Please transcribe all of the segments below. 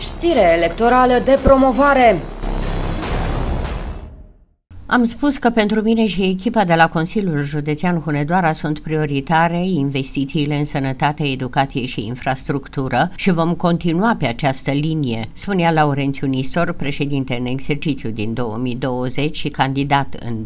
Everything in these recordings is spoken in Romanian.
Știre electorală de promovare. Am spus că pentru mine și echipa de la Consiliul Județean Hunedoara sunt prioritare investițiile în sănătate, educație și infrastructură și vom continua pe această linie, spunea Laurențiu Nistor, președinte în exercițiu din 2020 și candidat în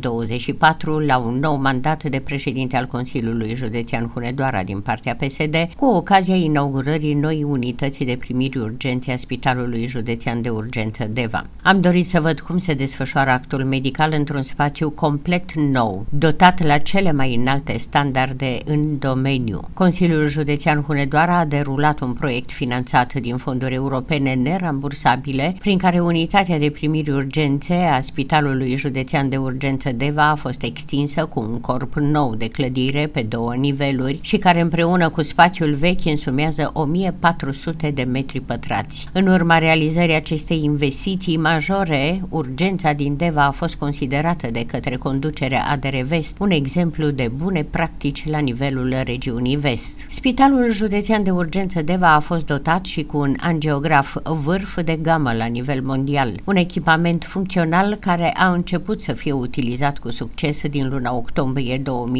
2024 la un nou mandat de președinte al Consiliului Județean Hunedoara din partea PSD, cu ocazia inaugurării noii unități de primiri urgențe a Spitalului Județean de Urgență Deva. Am dorit să văd cum se desfășoară actul medical într-un spațiu complet nou, dotat la cele mai înalte standarde în domeniu. Consiliul Județean Hunedoara a derulat un proiect finanțat din fonduri europene nerambursabile, prin care unitatea de primiri urgențe a Spitalului Județean de Urgență Deva a fost extinsă cu un corp nou de clădire pe 2 niveluri și care împreună cu spațiul vechi însumează 1400 de metri pătrați. În urma realizării acestei investiții majore, urgența din Deva a fost considerată de către conducerea ADR Vest un exemplu de bune practici la nivelul regiunii Vest. Spitalul Județean de Urgență Deva a fost dotat și cu un angiograf vârf de gamă la nivel mondial, un echipament funcțional care a început să fie utilizat cu succes din luna octombrie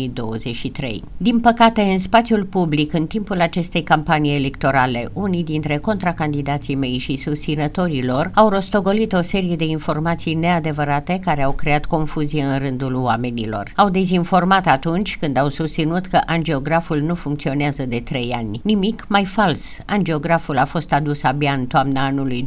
2023. Din păcate, în spațiul public, în timpul acestei campanii electorale, unii dintre contracandidații mei și susținătorilor au rostogolit o serie de informații neadevărate care au creat confuzie în rândul oamenilor. Au dezinformat atunci când au susținut că angiograful nu funcționează de 3 ani. Nimic mai fals. Angiograful a fost adus abia în toamna anului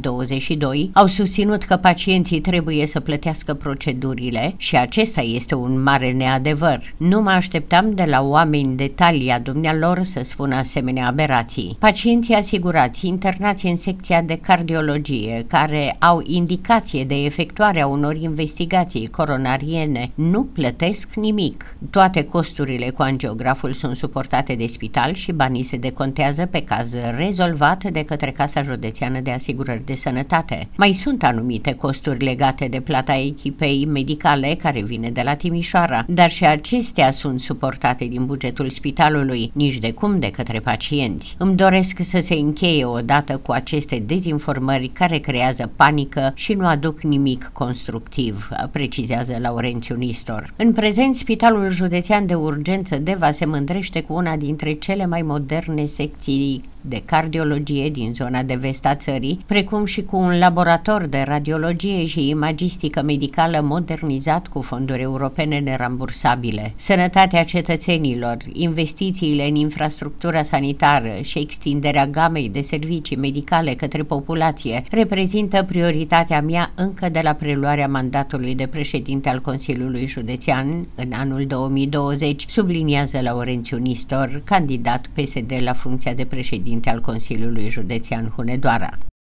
2022. Au susținut că pacienții trebuie să plătească procedurile și acesta este un mare neadevăr. Nu mă așteptam de la oameni de talia dumnealor să spună asemenea aberații. Pacienții asigurați internați în secția de cardiologie, care au indicație de efectuarea unor investigații coronariene, nu plătesc nimic. Toate costurile cu angiograful sunt suportate de spital și banii se decontează pe caz rezolvat de către Casa Județeană de Asigurări de Sănătate. Mai sunt anumite costuri legate de plata echipei medicale care vine de la Timișoara, dar și acestea sunt suportate din bugetul spitalului, nici de cum de către pacienți. Îmi doresc să se încheie odată cu aceste dezinformări care creează panică și nu aduc nimic constructiv, precizează Laurențiu Nistor. În prezent, Spitalul Județean de Urgență Deva se mândrește cu una dintre cele mai moderne secții de cardiologie din zona de vest a țării, precum și cu un laborator de radiologie și imagistică medicală modernizat cu fonduri europene nerambursabile. Sănătatea cetățenilor, investițiile în infrastructura sanitară și extinderea gamei de servicii medicale către populație reprezintă prioritatea mea încă de la preluarea mandatului de președinte al Consiliului Județean în anul 2020, subliniază Laurențiu Nistor, candidat PSD la funcția de președinte al Consiliului Județean Hunedoara.